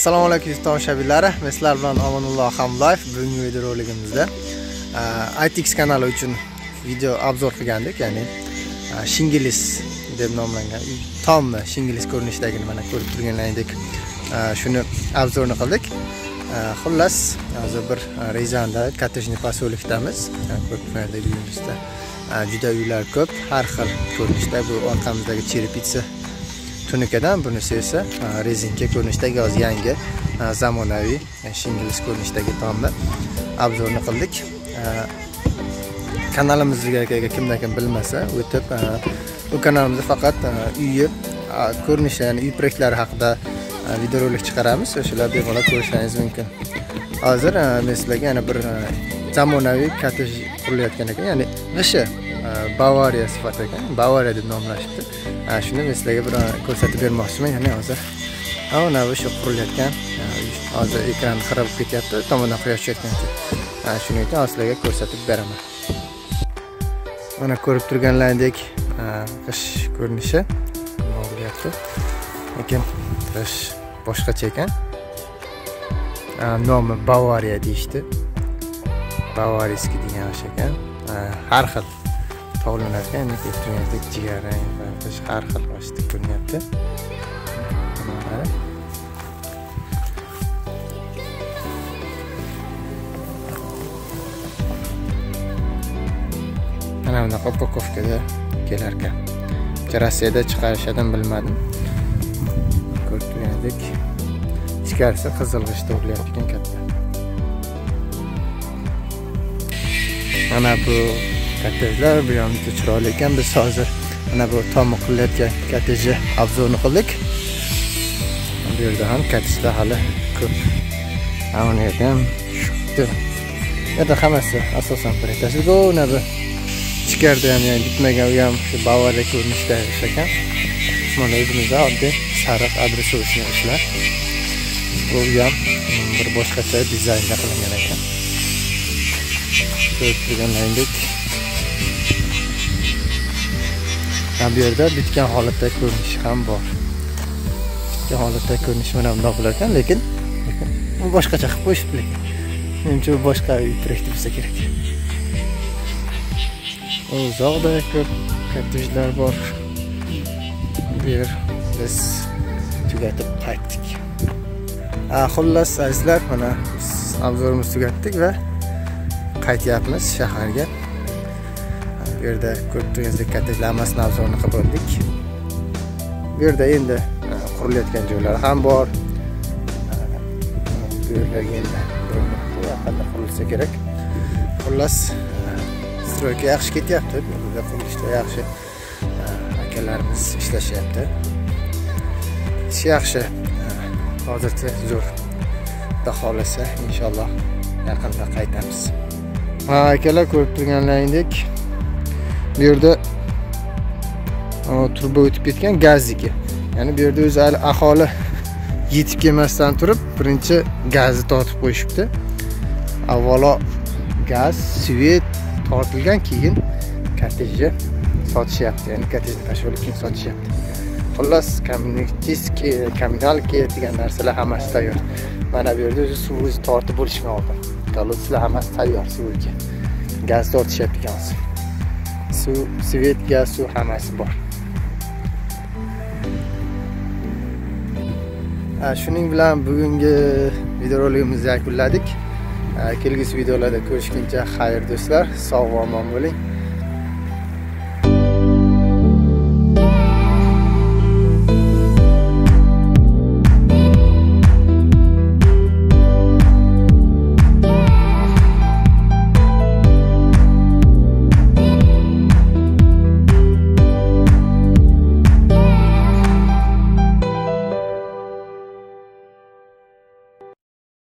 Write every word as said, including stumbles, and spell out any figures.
Assalomu alaykum tomoshabinlar. Men sizlar bilan Omonulloh Hamlayev. Bugungi video roligimizda I T X kanali uchun video obzor qilgandik, ya'ni Shingilis deb nomlangan tommi Shingilis ko'rinishidagini mana ko'rib turganlaringdek shuni obzorni qildik. Xullas, hozir bir Rязанда kottejniy poselikdamiz. Ko'rib turganlaringdek uyimizda juda uylar ko'p, har xil ko'rinishda. Bu orqamizdagi cherepitsa tunikadan, bunisi esa rezinka ko'rinishidagi hozir yangi zamonaviy Shingilis ko'rinishidagi tomni obzorni qildik. Kanalimizga kimdan kim bilmasa o'tib, bu kanalimizda faqat uyi ko'rinishi, ya'ni uy proyektlari haqida videorolik chiqaramiz. O'shalar bemalol ko'rishingiz mumkin. Hozir men sizlarga yana bir zamonaviy kottej qurilayotgan ekan, ya'ni g'ishi Bavariya sifati ekan, Bavariya deb nomlashibdi. Shuni men sizlarga bir ko'rsatib bermoqchiman. Ya'ni hozir ana shu qurilayotgan, hozir ekran xarob bo'lib ketyapti, tomondan quyosh tushayotgancha. Shuning uchun sizlarga ko'rsatib beraman. Mana ko'rib turganlaringdek g'ish ko'rinishi bo'lyapti. Lekin g'ish boshqacha ekan. Nomi Bavariya deyishdi. Bavariskiy degan g'ish ekan. Har xil tovlanar ekan, endi ko'rib turganingizdek jigarrang va har xil g'ishda ko'rinyapti. Mana bunaqa upakovkada kelar ekan. Rossiyada chiqarishdan bilmadim. Ko'rib turganingizdek ichkarisi qizil g'ishda urilyapti ekan katta. Mana bu kottejlar bu yerda chiroyli ekan. Biz hozir mana bu tomni qilayotgan kottejni obzorni qildik. Bu yerda ham kottejlar hali ko'p. Mana yerda ham shu yerda hammasi asosan proyektasiz. Mana bu ichkarida ham yani bitmagan, u ham shu Bavariya ko'rinishida ekan. Mana o'zimizda oddiy sariq adresovichni ishlar. Bu ham bir boshqacha dizaynda qilingan ekan. Ko'rib turganlaringdek bu yerda bitgan holatda ko'rinishi ham bor. Bitgan holatda ko'rinishi mana bunday bo'lar ekan, lekin bu boshqacha qilib qo'yishibdi. Menimcha bu boshqa uy proyekti bo'lsa kerak. Uzoqda ko'p kottejlar bor. Bu yer biz tugatib qaytdik. Xullas azizlar, mana biz obzorimizni tugatdik va qaytyapmiz shaharga. Bu yerda ko'rib turganingizdek kottejlar hammasini obzorni qilib bo'ldik. Bu yerda endi qurilayotgan joylari ham bor. Bu yerlarga endi yaqinda qurilsa kerak. Xullas stroyka yaxshi ketyapti. Burada qurilishda yaxshi akalarimiz ishlashyapti. Ish yaxshi. Hozircha zo'r. Xudo xolasa inshaalloh yaqinda qaytamiz. Ha, akalar ko'rib turganlaringdek bu yerda turba o'tib ketgan gazniki. Ya'ni bu yerda o'zi aholi yetib kelmasdan turib birinchi gazni tortib qo'yishibdi. Avvalo gaz, svet tortilgan, keyin kottejni sotishyapti. Ya'ni kottejni tashlab olib keyin sotishyapti. Xullas, kommunistik, kommunalki degan narsalar hammasi tayyor. Mana bu yerda o'zi suv o'zi tortib bo'lishgan oldi. Kolodsilar hammasi tayyor suvga. Gaz tortishyapti ekan. Suv, svet, gaz, suv hammasi bor. Shuning bilan bugungi videoroligimizni yakunladik. Kelgusi videolarda ko'rishguncha xayr do'stlar, sog' va omon bo'ling.